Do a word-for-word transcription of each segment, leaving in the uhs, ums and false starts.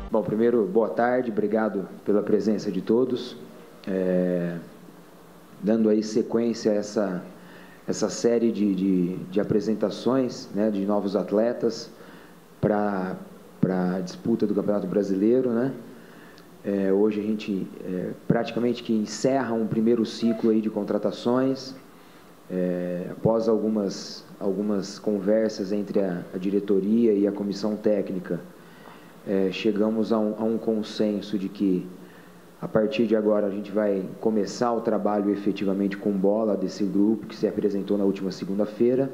Bom, primeiro, boa tarde, obrigado pela presença de todos. É, dando aí sequência a essa, essa série de, de, de apresentações, né, de novos atletas para a disputa do Campeonato Brasileiro, né? É, hoje a gente é, praticamente que encerra um primeiro ciclo aí de contratações, é, após algumas, algumas conversas entre a, a diretoria e a comissão técnica. É, chegamos a um, a um consenso de que, a partir de agora, a gente vai começar o trabalho efetivamente com bola desse grupo que se apresentou na última segunda-feira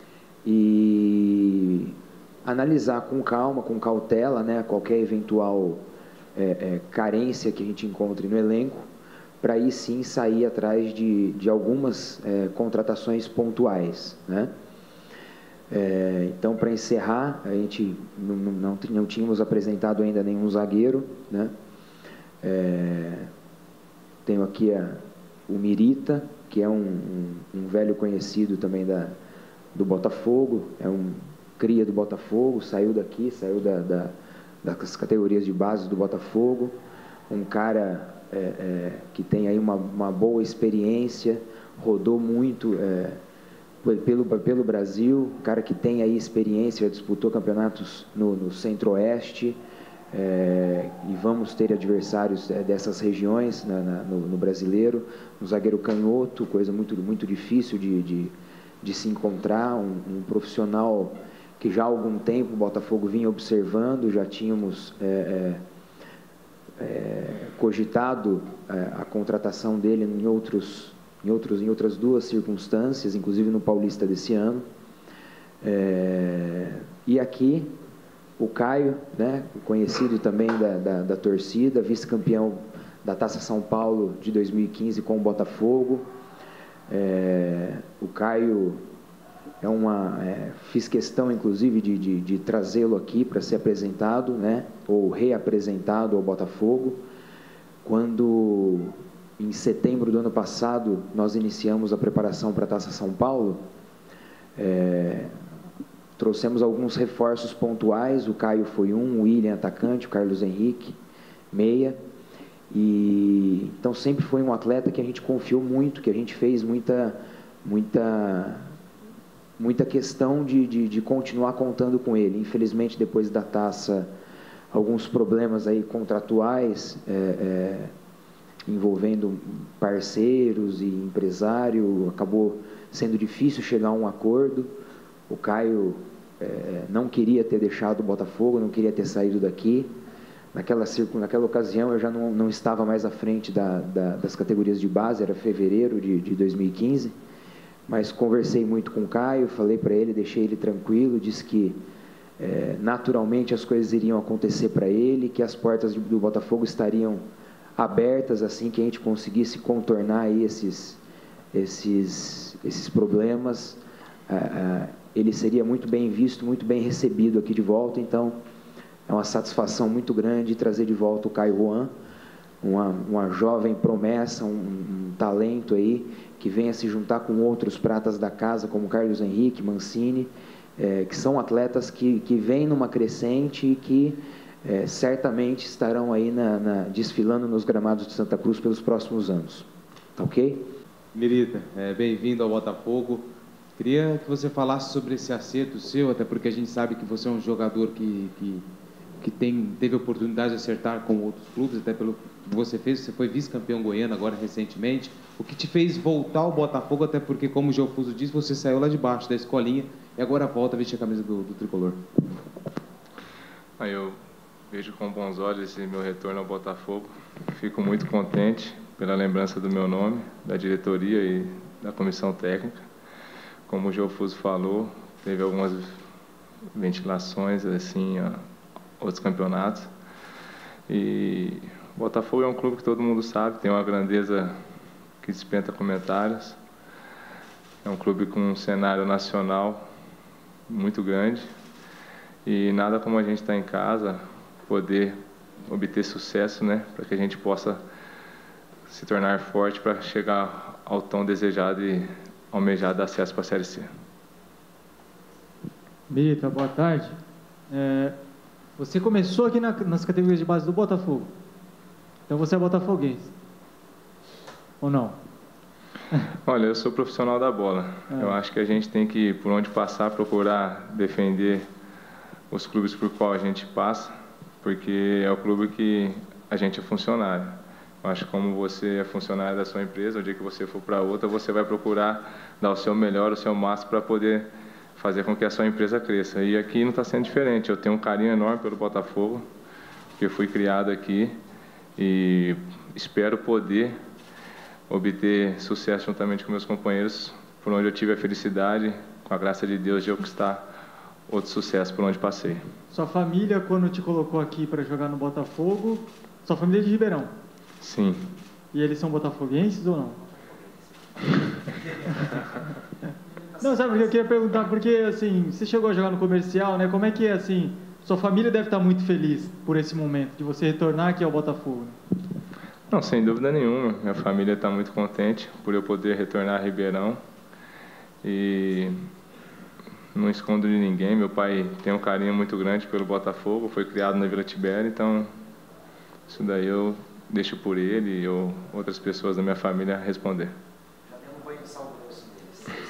e analisar com calma, com cautela, né, qualquer eventual é, é, carência que a gente encontre no elenco, para aí sim sair atrás de, de algumas é, contratações pontuais, né? É, então, para encerrar, a gente não, não, não tínhamos apresentado ainda nenhum zagueiro, né? É, tenho aqui a, o Mirita, que é um, um, um velho conhecido também da, do Botafogo, é um cria do Botafogo, saiu daqui, saiu da, da, das categorias de base do Botafogo, um cara é, é, que tem aí uma, uma boa experiência, rodou muito é, Pelo, pelo Brasil, um cara que tem aí experiência, disputou campeonatos no, no Centro-Oeste, é, e vamos ter adversários é, dessas regiões na, na, no, no brasileiro. Um zagueiro canhoto, coisa muito, muito difícil de, de, de se encontrar, um, um profissional que já há algum tempo o Botafogo vinha observando, já tínhamos é, é, é, cogitado é, a contratação dele em outros Em, outros, em outras duas circunstâncias, inclusive no Paulista desse ano. É, e aqui, o Caio, né, conhecido também da, da, da torcida, vice-campeão da Taça São Paulo de dois mil e quinze com o Botafogo. É, o Caio é uma... É, fiz questão, inclusive, de, de, de trazê-lo aqui para ser apresentado, né, ou reapresentado ao Botafogo. Quando... Em setembro do ano passado, nós iniciamos a preparação para a Taça São Paulo. É, trouxemos alguns reforços pontuais, o Caio foi um, o William atacante, o Carlos Henrique, meia. E, então, sempre foi um atleta que a gente confiou muito, que a gente fez muita, muita, muita questão de, de, de continuar contando com ele. Infelizmente, depois da Taça, alguns problemas aí contratuais, é, é, envolvendo parceiros e empresário, acabou sendo difícil chegar a um acordo. O Caio é, não queria ter deixado o Botafogo, não queria ter saído daqui. Naquela, naquela ocasião, eu já não, não estava mais à frente da, da, das categorias de base, era fevereiro de, de dois mil e quinze, mas conversei muito com o Caio, falei para ele, deixei ele tranquilo, disse que é, naturalmente as coisas iriam acontecer para ele, que as portas do Botafogo estariam abertas assim que a gente conseguisse contornar aí esses, esses, esses problemas. Ah, ah, ele seria muito bem visto, muito bem recebido aqui de volta. Então, é uma satisfação muito grande trazer de volta o Caio Juan, uma, uma jovem promessa, um, um talento aí, que venha se juntar com outros pratas da casa, como Carlos Henrique, Mancini, é, que são atletas que, que vêm numa crescente e que É, certamente estarão aí na, na, desfilando nos gramados de Santa Cruz pelos próximos anos. Tá ok? Mirita, é, bem-vindo ao Botafogo. Queria que você falasse sobre esse acerto seu, até porque a gente sabe que você é um jogador que, que, que tem, teve a oportunidade de acertar com outros clubes, até pelo que você fez, você foi vice-campeão goiano agora recentemente. O que te fez voltar ao Botafogo, até porque, como o Geofuso disse, você saiu lá de baixo da escolinha e agora volta a vestir a camisa do, do tricolor. Aí eu vejo com bons olhos esse meu retorno ao Botafogo. Fico muito contente pela lembrança do meu nome, da diretoria e da comissão técnica. Como o Geofuso falou, teve algumas ventilações assim, a outros campeonatos. E o Botafogo é um clube que todo mundo sabe, tem uma grandeza que dispensa comentários. É um clube com um cenário nacional muito grande. E nada como a gente estar em casa, poder obter sucesso, né, para que a gente possa se tornar forte para chegar ao tão desejado e almejado acesso para a Série C. Mirita, boa tarde. É, Você começou aqui na, nas categorias de base do Botafogo. Então você é botafoguense. Ou não? Olha, eu sou profissional da bola. É. Eu acho que a gente tem que, por onde passar, procurar defender os clubes por qual a gente passa, porque é o clube que a gente é funcionário. Eu acho que como você é funcionário da sua empresa, o dia que você for para outra, você vai procurar dar o seu melhor, o seu máximo para poder fazer com que a sua empresa cresça. E aqui não está sendo diferente. Eu tenho um carinho enorme pelo Botafogo, porque eu fui criado aqui e espero poder obter sucesso juntamente com meus companheiros, por onde eu tive a felicidade, com a graça de Deus, de eu conquistar outro sucesso por onde passei. Sua família, quando te colocou aqui para jogar no Botafogo, sua família é de Ribeirão? Sim. E eles são botafoguenses ou não? Não, sabe, porque eu queria perguntar, porque assim, você chegou a jogar no comercial, né? Como é que é assim? Sua família deve estar muito feliz por esse momento, de você retornar aqui ao Botafogo. Não, sem dúvida nenhuma. Minha família está muito contente por eu poder retornar a Ribeirão. E não escondo de ninguém. Meu pai tem um carinho muito grande pelo Botafogo, foi criado na Vila Tibério, então isso daí eu deixo por ele ou outras pessoas da minha família responder. Já tem um banho de sal grosso deles.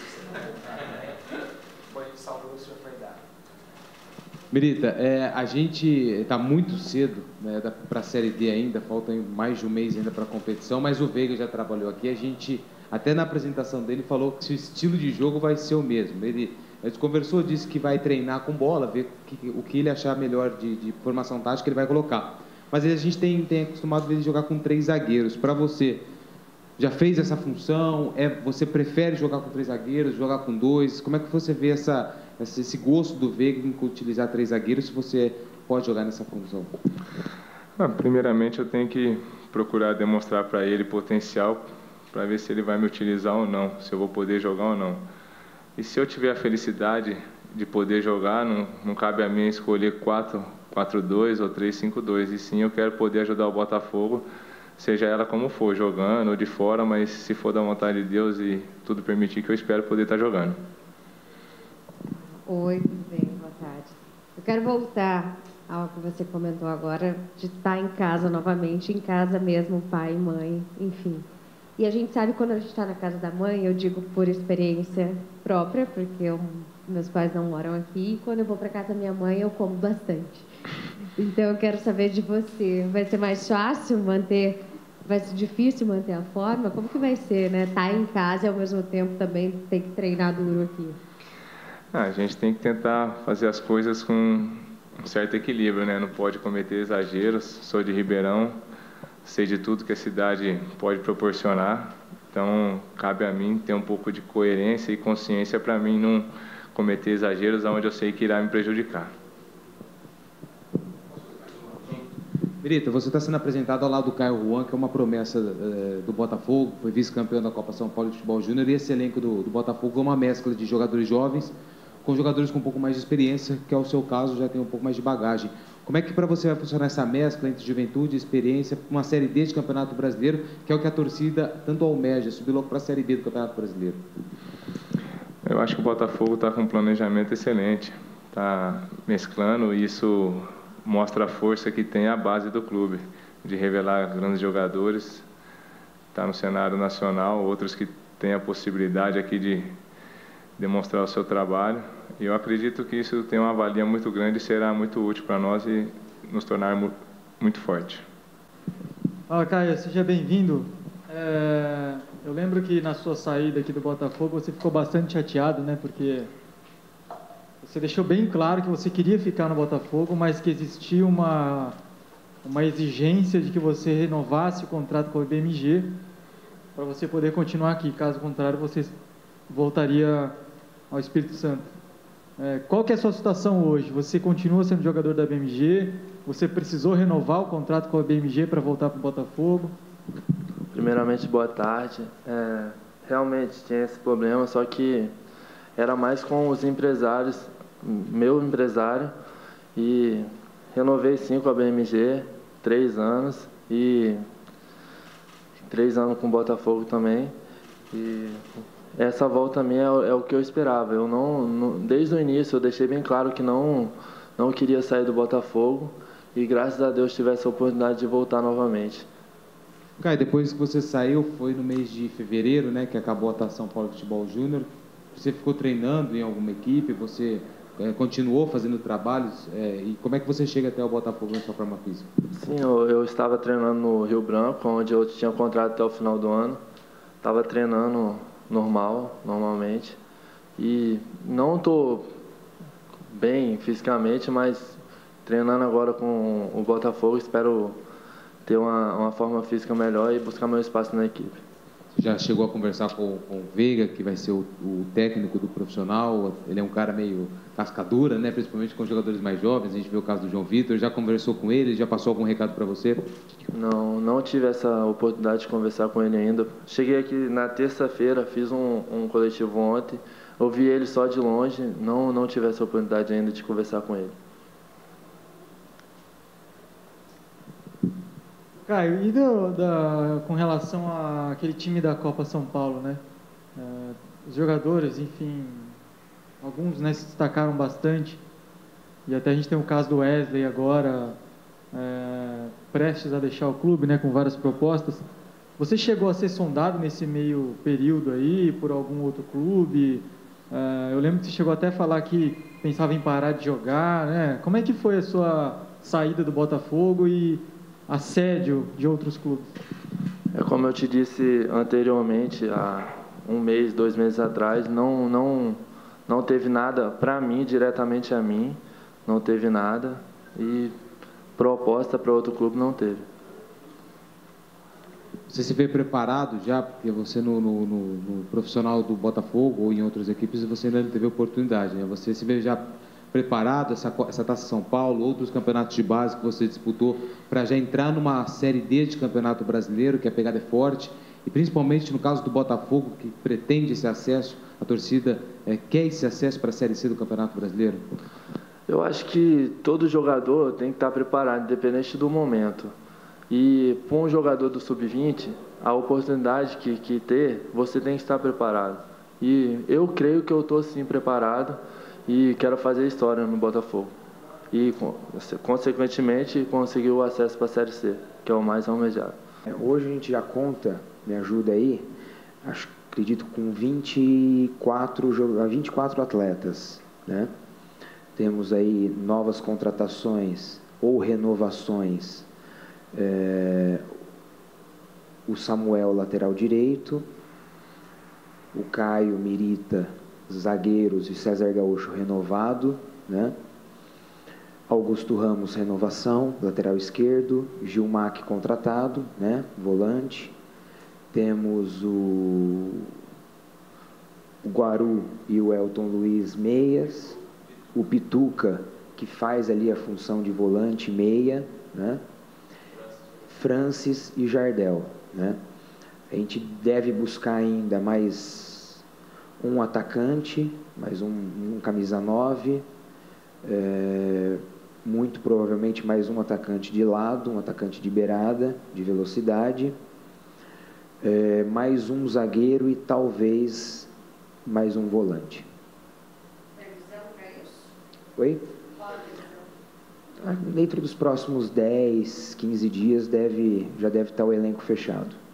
Banho de sal grosso já foi dado. Mirita, é, a gente está muito cedo, né, para a Série D ainda, falta mais de um mês ainda para a competição, mas o Veiga já trabalhou aqui. A gente, até na apresentação dele, falou que o estilo de jogo vai ser o mesmo. Ele, ele conversou, disse que vai treinar com bola, ver que, o que ele achar melhor de, de formação tática ele vai colocar. Mas a gente tem, tem acostumado a ver ele jogar com três zagueiros. Para você, já fez essa função? É, você prefere jogar com três zagueiros, jogar com dois? Como é que você vê essa, esse gosto do Veiga em utilizar três zagueiros, se você pode jogar nessa função? Ah, primeiramente, eu tenho que procurar demonstrar para ele potencial, para ver se ele vai me utilizar ou não, se eu vou poder jogar ou não. E se eu tiver a felicidade de poder jogar, não, não cabe a mim escolher quatro quatro dois ou três cinco dois, e sim eu quero poder ajudar o Botafogo, seja ela como for, jogando ou de fora, mas se for da vontade de Deus e tudo permitir, que eu espero poder estar jogando. Oi, tudo bem? Boa tarde. Eu quero voltar ao que você comentou agora, de estar em casa novamente, em casa mesmo, pai, mãe, enfim. E a gente sabe, quando a gente está na casa da mãe, eu digo por experiência própria, porque eu, meus pais não moram aqui, e quando eu vou para casa da minha mãe, eu como bastante. Então, eu quero saber de você, vai ser mais fácil manter, vai ser difícil manter a forma? Como que vai ser, né? Estar em casa e, ao mesmo tempo, também ter que treinar duro aqui. Ah, a gente tem que tentar fazer as coisas com um certo equilíbrio, né? Não pode cometer exageros. Sou de Ribeirão, sei de tudo que a cidade pode proporcionar. Então, cabe a mim ter um pouco de coerência e consciência para mim não cometer exageros onde eu sei que irá me prejudicar. Mirita, você está sendo apresentado ao lado do Caio Juan, que é uma promessa uh, do Botafogo, foi vice-campeão da Copa São Paulo de Futebol Júnior, e esse elenco do, do Botafogo é uma mescla de jogadores jovens com jogadores com um pouco mais de experiência, que é o seu caso, já tem um pouco mais de bagagem. Como é que para você vai funcionar essa mescla entre juventude e experiência, uma Série D de Campeonato Brasileiro, que é o que a torcida tanto almeja, subir logo para a Série B do Campeonato Brasileiro? Eu acho que o Botafogo está com um planejamento excelente, está mesclando, e isso mostra a força que tem a base do clube, de revelar grandes jogadores, está no cenário nacional, outros que têm a possibilidade aqui de demonstrar o seu trabalho. E eu acredito que isso tem uma valia muito grande e será muito útil para nós e nos tornar muito forte. Fala, Caio, seja bem-vindo. É, eu lembro que na sua saída aqui do Botafogo você ficou bastante chateado, né? Porque você deixou bem claro que você queria ficar no Botafogo, mas que existia uma, uma exigência de que você renovasse o contrato com o I B M G para você poder continuar aqui. Caso contrário, você voltaria ao Espírito Santo. É, qual que é a sua situação hoje? Você continua sendo jogador da I B M G? Você precisou renovar o contrato com a I B M G para voltar para o Botafogo? Primeiramente, boa tarde. É, realmente tinha esse problema, só que era mais com os empresários, meu empresário, e renovei sim com a B M G, três anos, e três anos com o Botafogo também. E essa volta minha é, é o que eu esperava. Eu não, não, desde o início eu deixei bem claro que não, não queria sair do Botafogo e graças a Deus tive essa oportunidade de voltar novamente. Caio, depois que você saiu, foi no mês de fevereiro, né, que acabou a Taça São Paulo Futebol Júnior. Você ficou treinando em alguma equipe? Você é, continuou fazendo trabalhos? É, e como é que você chega até o Botafogo na sua forma física? Sim, eu, eu estava treinando no Rio Branco, onde eu tinha contrato até o final do ano. Estava treinando normal, normalmente. E não estou bem fisicamente, mas treinando agora com o Botafogo, espero ter uma, uma forma física melhor e buscar meu espaço na equipe. Você já chegou a conversar com, com o Veiga, que vai ser o, o técnico do profissional? Ele é um cara meio cascadura, né? Principalmente com jogadores mais jovens. A gente vê o caso do João Vitor. Já conversou com ele? Já passou algum recado para você? Não, não tive essa oportunidade de conversar com ele ainda. Cheguei aqui na terça-feira, fiz um, um coletivo ontem, ouvi ele só de longe, não, não tive essa oportunidade ainda de conversar com ele. Caio, e do, da, com relação àquele time da Copa São Paulo, né? É, os jogadores, enfim, alguns, né, se destacaram bastante. E até a gente tem o caso do Wesley agora, é, prestes a deixar o clube, né, com várias propostas. Você chegou a ser sondado nesse meio período aí por algum outro clube? É, eu lembro que você chegou até a falar que pensava em parar de jogar, né? Como é que foi a sua saída do Botafogo e assédio de outros clubes? É como eu te disse anteriormente, há um mês, dois meses atrás, não, não, não teve nada para mim, diretamente a mim, não teve nada e proposta para outro clube não teve. Você se vê preparado já, porque você no, no, no, no profissional do Botafogo ou em outras equipes você ainda não teve oportunidade, né? Você se vê já preparado, essa, essa Taça São Paulo, outros campeonatos de base que você disputou, para já entrar numa Série D de Campeonato Brasileiro, que a pegada é forte, e principalmente no caso do Botafogo, que pretende esse acesso, a torcida é, quer esse acesso para a Série C do Campeonato Brasileiro? Eu acho que todo jogador tem que estar preparado, independente do momento. E para um jogador do sub vinte, a oportunidade que, que ter, você tem que estar preparado. E eu creio que eu estou sim preparado e quero fazer história no Botafogo. E, consequentemente, conseguir o acesso para a Série C, que é o mais almejado. Hoje a gente já conta, me ajuda aí, acho, acredito com vinte e quatro, vinte e quatro atletas, né? Temos aí novas contratações ou renovações. É, o Samuel, lateral direito, o Caio, Mirita, zagueiros, e César Gaúcho renovado, né? Augusto Ramos, renovação, lateral esquerdo, Gilmac contratado, né? Volante. Temos o, o Guaru e o Elton Luiz, meias, o Pituca, que faz ali a função de volante, meia, né? Francis e Jardel, né? A gente deve buscar ainda mais um atacante, mais um, um camisa nove, é, muito provavelmente mais um atacante de lado, um atacante de beirada, de velocidade, é, mais um zagueiro e talvez mais um volante. Previsão para isso? Oi? Qual a previsão? Dentro dos próximos dez, quinze dias deve, já deve estar o elenco fechado.